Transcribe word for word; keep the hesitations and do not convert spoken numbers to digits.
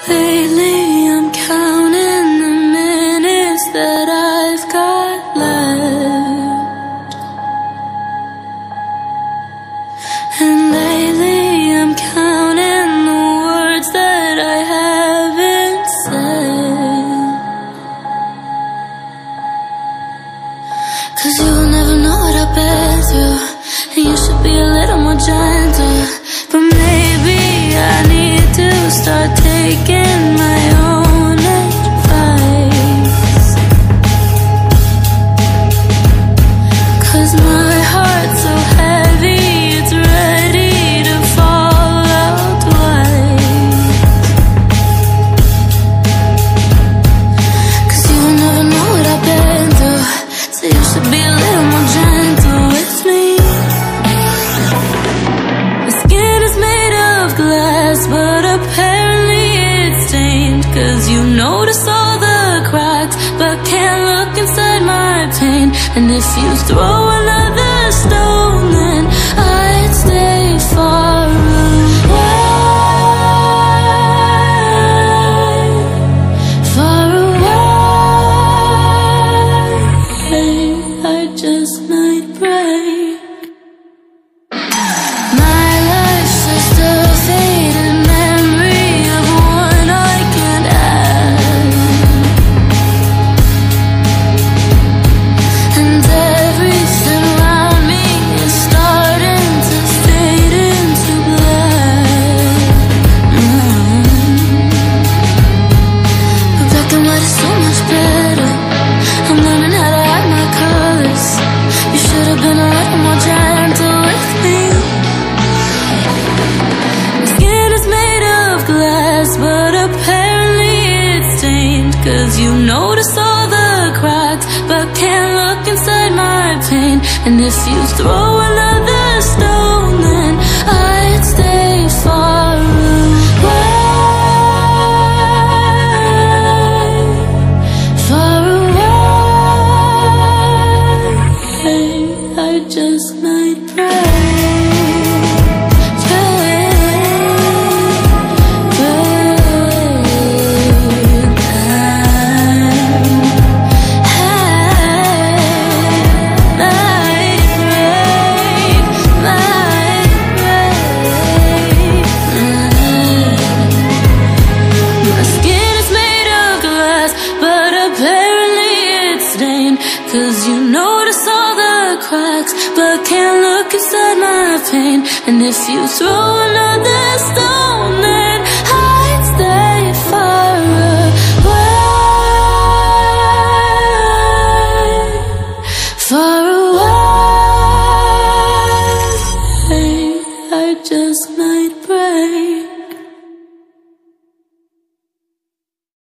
Lately I'm counting the minutes that I've got left, and lately I'm counting the words that I haven't said. 'Cause you'll never know what I've been through, and you should be a little more gentle. But maybe I need to start taking my own advice, 'cause my heart's so heavy, it's ready to fall out twice. 'Cause you never know what I've been through, so you should be a little more gentle with me. But apparently it's stained, 'cause you notice all the cracks but can't look inside my pain. And if you throw another stone, then I'd stay far away, far away. I just might break. My life's just a faded memory of one I can't add, and everything around me is starting to fade into black. mm. But black and white is so much better. I'm learning how to hide my colors. You should have been a little more gentle with me. But apparently it's stained, 'cause you notice all the cracks but can't look inside my pain. And if you throw another stone, then I'd stay far away, far away. I just might break. Cause you notice all the cracks but can't look inside my pain. And if you throw another stone, then I'd stay far away, far away. I just might break.